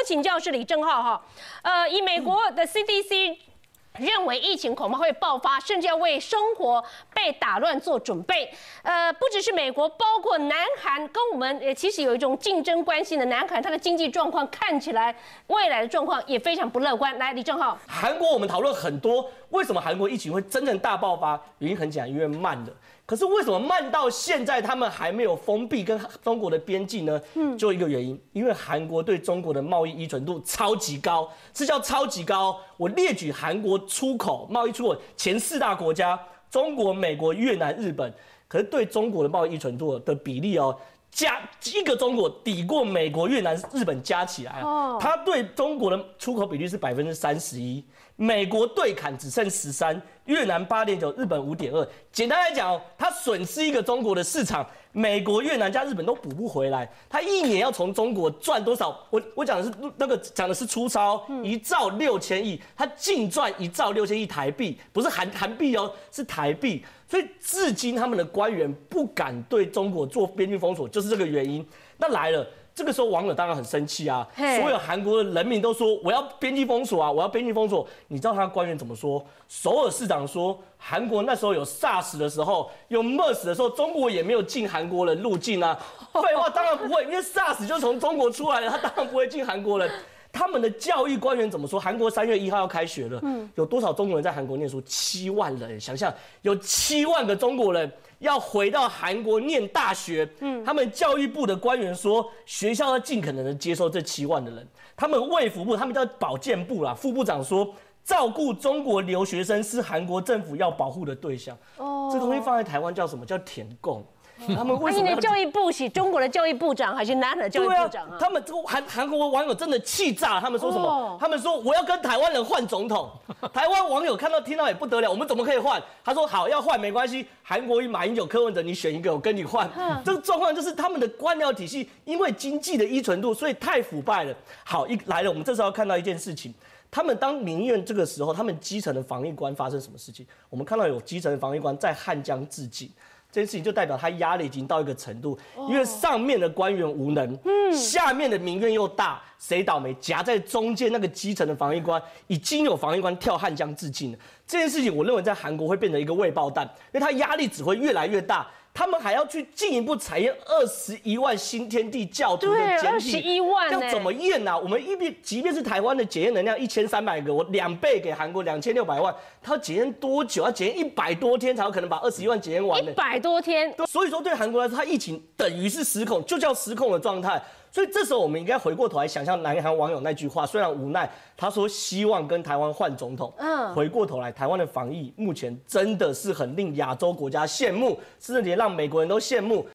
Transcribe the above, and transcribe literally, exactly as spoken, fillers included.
我请教是李正浩哈，呃，以美国的 C D C。认为疫情恐怕会爆发，甚至要为生活被打乱做准备。呃，不只是美国，包括南韩，跟我们呃其实有一种竞争关系的南韩，它的经济状况看起来未来的状况也非常不乐观。来，李正浩， 韩国我们讨论很多，为什么韩国疫情会真正大爆发？原因很简单，因为慢了。可是为什么慢到现在他们还没有封闭跟中国的边境呢？嗯，就一个原因，因为韩国对中国的贸易依存度超级高，是叫超级高。我列举韩国出口贸易出口前四大国家：中国、美国、越南、日本。可是对中国的贸易依存度的比例哦，加一个中国抵过美国、越南、日本加起来啊，它对中国的出口比率是百分之三十一，美国对砍只剩十三，越南八点九，日本五点二。简单来讲哦，它损失一个中国的市场，美国、越南加日本都补不回来。它一年要从中国赚多少？我我讲的是那个讲的是粗糙，一兆六千亿，它净赚一兆六千亿台币，不是韩韩币哦，是台币。所以至今他们的官员不敢对中国做边境封锁，就是这个原因。那来了。这个时候网友当然很生气啊，所有韩国的人民都说我要边境封锁啊，我要边境封锁。你知道他官员怎么说？首尔市长说，韩国那时候有 SARS 的时候，有 MERS 的时候，中国也没有进韩国人入境啊。废话，当然不会，因为 SARS 就从中国出来的，他当然不会进韩国人。他们的教育官员怎么说？韩国三月一号要开学了，嗯，有多少中国人在韩国念书？七万人，想象有七万个中国人要回到韩国念大学，嗯，他们教育部的官员说，学校要尽可能的接收这七万的人。他们卫福部，他们叫保健部啦，副部长说，照顾中国留学生是韩国政府要保护的对象。哦，这东西放在台湾叫什么？叫舔共。他们为什么？ 你的教育部是中国的教育部长还是南韩的教育部长啊？ 他们这个韩韩国网友真的气炸了，他们说什么？哦、他们说我要跟台湾人换总统。台湾网友看到听到也不得了，我们怎么可以换？他说好要换没关系，韩国瑜、马英九、柯文哲你选一个，我跟你换。嗯、这个状况就是他们的官僚体系因为经济的依存度，所以太腐败了。好，一来了，我们这时候要看到一件事情。他们当民怨这个时候，他们基层的防疫官发生什么事情？我们看到有基层的防疫官在汉江致敬。这件事情就代表他压力已经到一个程度，因为上面的官员无能，嗯，下面的民怨又大，谁倒霉？夹在中间那个基层的防疫官，已经有防疫官跳汉江致敬了。这件事情，我认为在韩国会变成一个未爆弹，因为他压力只会越来越大。他们还要去进一步采验二十一万新天地教徒的检体， 二十一万要怎么验啊？我们一边即便是台湾的检验能量一千三百个，我两倍给韩国两千六百万，他要检验多久？要检验一百多天才有可能把二十一万检验完呢？ 一百多天， 所以说对韩国来说，它疫情等于是失控，就叫失控的状态。所以这时候我们应该回过头来想象南韩网友那句话，虽然无奈，他说希望跟台湾换总统。嗯，回过头来，台湾的防疫目前真的是很令亚洲国家羡慕，甚至连让美国人都羡慕。